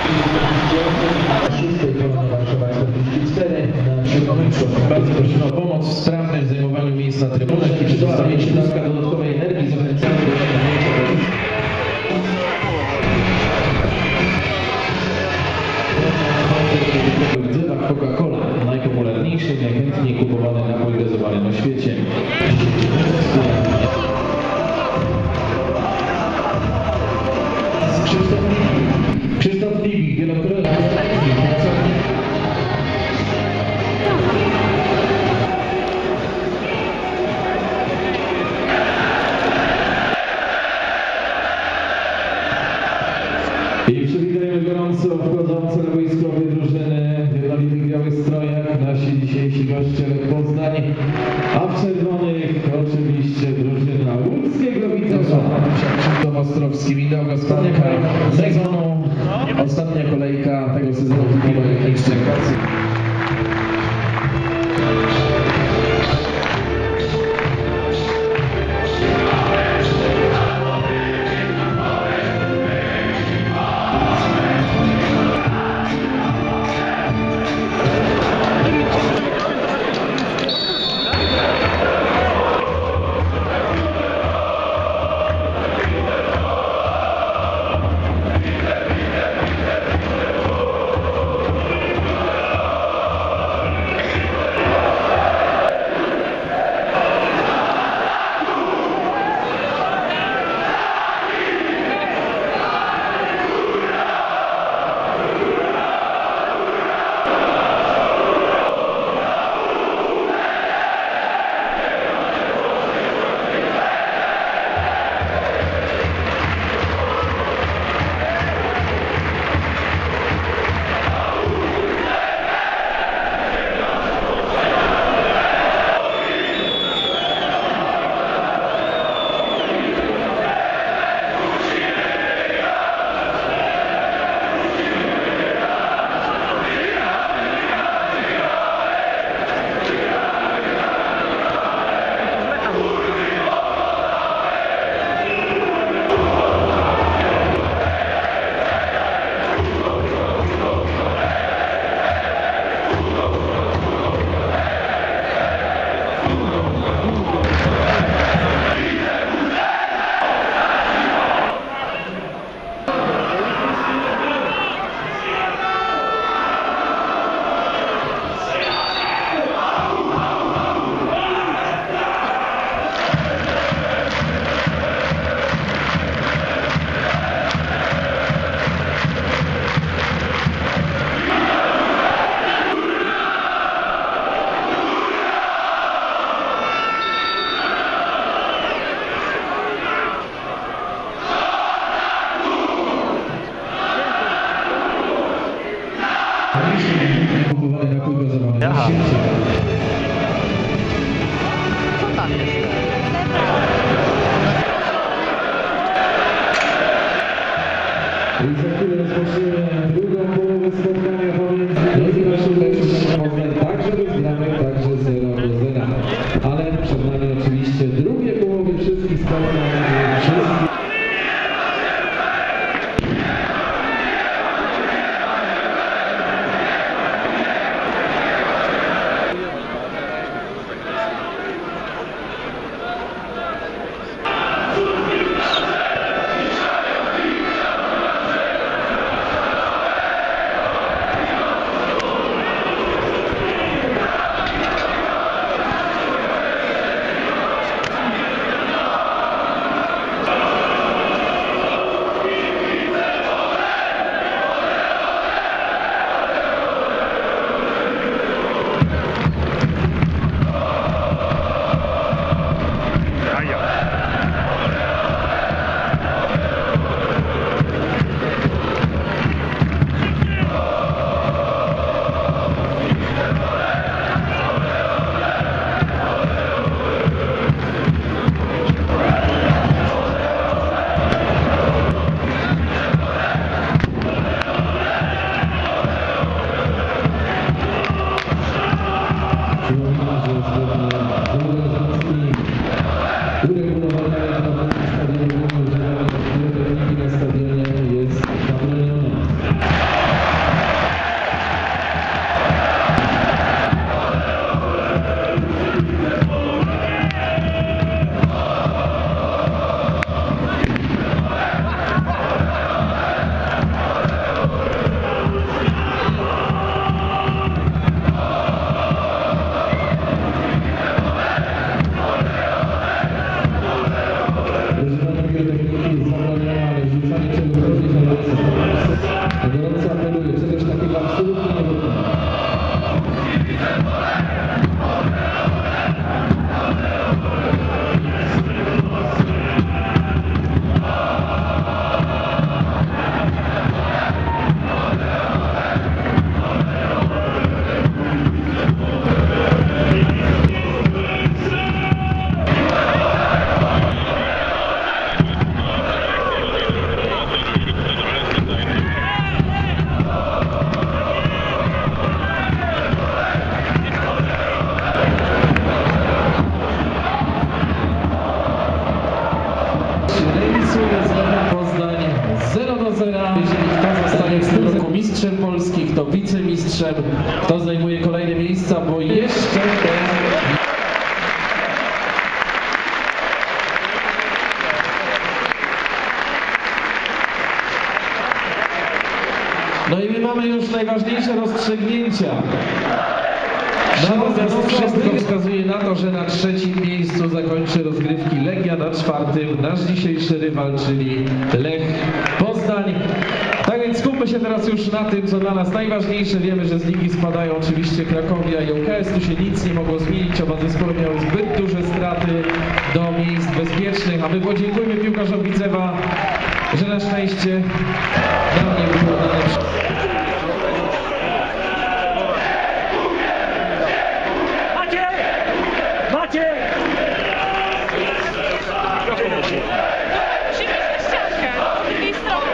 Bardzo prosimy o pomoc w sprawnym zajmowaniu miejsc na trybunach i przedstawienie środowiska dodatkowej energii. Zachęcamy do osiągnięcia w dzewach Coca-Cola, najpopularniejszy, najchętniej kupowany napój gazowany na świecie. Krzysztof Liwik, wielokrotnie i przywitajmy gorąco wchodzące na wojskowe drużyny w jednolitych białych strojach, nasi dzisiejsi goście Lech Poznań, a w czerwonych oczywiście drużyna łódzkiego Widzewa. Krzysztof Ostrowski, wideo ostatnia sezonu, ostatnia kolejka tego sezonu zimowej Ekstraklasy. Aha. Co tam jest? I za chwilę rozpoczniemy drugą połowę spotkania pomiędzy naszym Leszem, tak żeby gramy także 0-0. Ale przed nami oczywiście drugie połowy wszystkich spotkań. czego grozi gorąco apeluję, czegoś takiego absolutnie nie wykonać. Remisuje z Lechem Poznań 0-0. Jeżeli kto zostanie w tym roku mistrzem Polski, kto wicemistrzem, kto zajmuje kolejne miejsca, bo jeszcze no i my mamy już najważniejsze rozstrzygnięcia. Natomiast wszystko wskazuje na to, że na trzecim miejscu zakończy rozgrywki Legia, na czwartym nasz dzisiejszy rywal, czyli Lech Poznań. Tak więc skupmy się teraz już na tym, co dla nas najważniejsze. Wiemy, że z ligi spadają oczywiście Krakowia i ŁKS. Tu się nic nie mogło zmienić. Oba zespoły miały zbyt duże straty do miejsc bezpiecznych. A my podziękujmy piłkarzom Widzewa, że na szczęście nam nie było dane. Musimy iść na ściankę, z drugiej strony.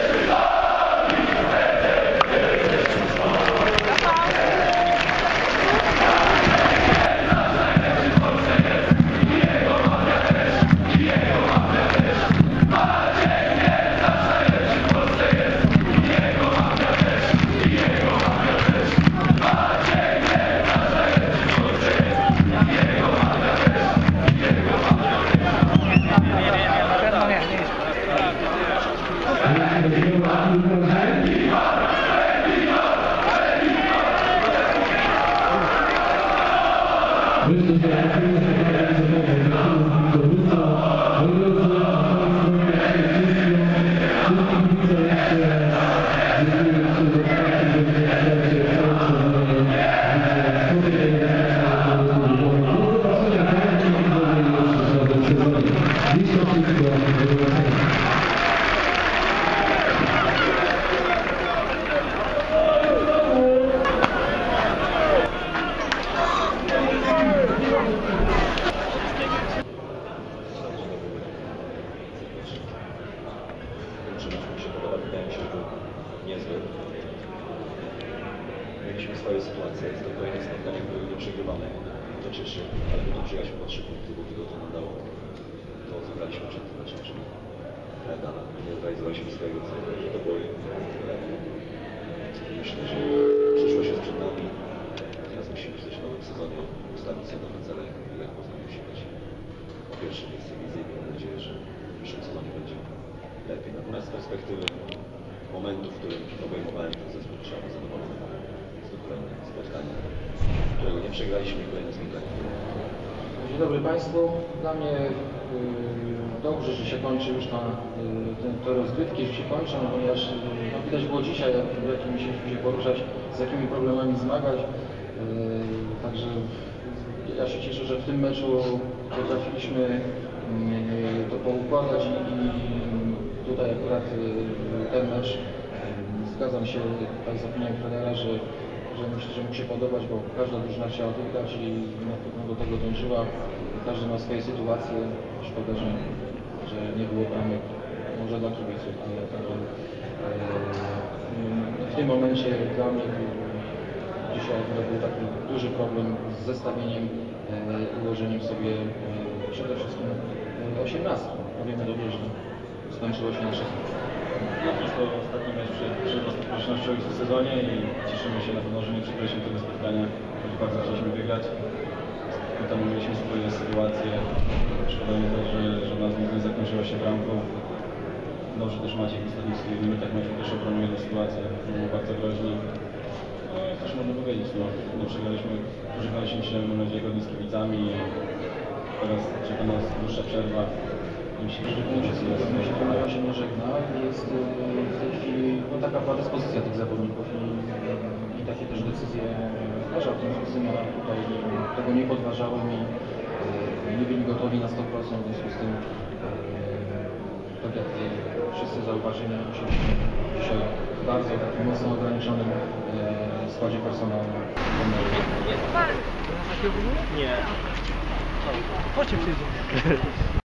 Mieliśmy swoje sytuacje, z kolejnych spotkań były nieprzegrywane. To cieszy, ale my przyjechaliśmy po 3 punkty, bo tego to nam dało. To zebraliśmy przed tym meczem, czyli medal. Nie zrealizowaliśmy swojego celu, że to boli. Myślę, że przyszłość jest przed nami. Teraz musimy coś w nowym sezonie ustawić sobie nowe cele i jak Poznań musi być po pierwsze miejsce widzę i mam nadzieję, że w przyszłym sezonie będzie lepiej. Natomiast z perspektywy momentu, w którym obejmowałem ten zespół, trzeba być zadowolony. Kolejne spotkanie, którego nie przegraliśmy, kolejne spotkanie. Dzień dobry Państwu. Dla mnie dobrze, że się kończy już te rozgrywki, że się kończą, ponieważ no, widać było dzisiaj, w jakim musieliśmy się poruszać, z jakimi problemami zmagać. Także ja się cieszę, że w tym meczu potrafiliśmy to poukładać i tutaj akurat ten mecz, zgadzam się z opinią trenera, że myślę, że mógł się podobać, bo każda drużyna chciała wygrać i na pewno do tego dążyła. Każdy ma swoje sytuacje. Szkoda, że nie było bramek, może dla kibiców, ale w tym momencie dla mnie dzisiaj był taki duży problem z zestawieniem i ułożeniem sobie przede wszystkim 18. No wiemy dobrze, że skończyło się na 16. To ostatni mecz przed okolicznością w sezonie i cieszymy się na pewno, że nie przegraliśmy tego spotkania, choć bardzo chcieliśmy wygrać. My tam mieliśmy swoje sytuacje. Szkoda mi to, że nas nie zakończyło się bramką. Dobrze też Maciek w ostatnich swoich minutach meczu też obronuje tę sytuację. Był bardzo groźny. No i też można powiedzieć, no, nie przegraliśmy, pożegnaliśmy się, mam nadzieję, godnie z kibicami. Teraz czeka nas dłuższa przerwa. Myślę, że się nie żegna. Jest taka była dyspozycja tych zawodników i takie też decyzje leżał. W związku z tym ja tutaj tego nie podważałem i nie byli gotowi na 100%, w związku z tym tak jak wszyscy zauważyli, musieliśmy dzisiaj w bardzo takim mocno ograniczonym składzie personalnym. Nie. Chodźcie przyjdzie.